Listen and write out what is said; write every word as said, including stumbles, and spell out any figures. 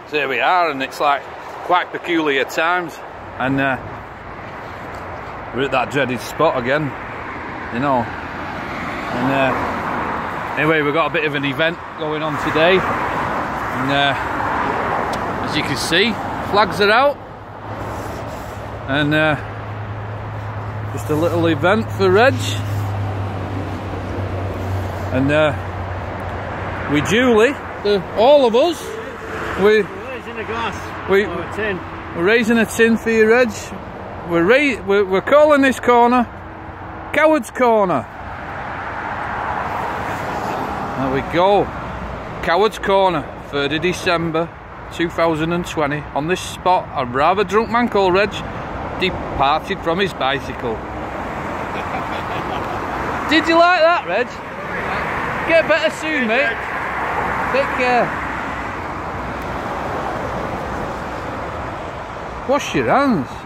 So here we are, and it's like quite peculiar times, and uh, we're at that dreaded spot again, you know. And uh, anyway, we've got a bit of an event going on today, and uh, as you can see, flags are out, and uh, just a little event for Reg, and uh, we duly, the, all of us, we, We're raising a glass, we, or a tin. We're raising a tin for you, Reg. We're, ra we're, we're calling this corner Coward's Corner. There we go. Coward's Corner, third of December two thousand twenty. On this spot, a rather drunk man called Reg departed from his bicycle. Did you like that, Reg? Get better soon, mate. Take care. Wash your hands.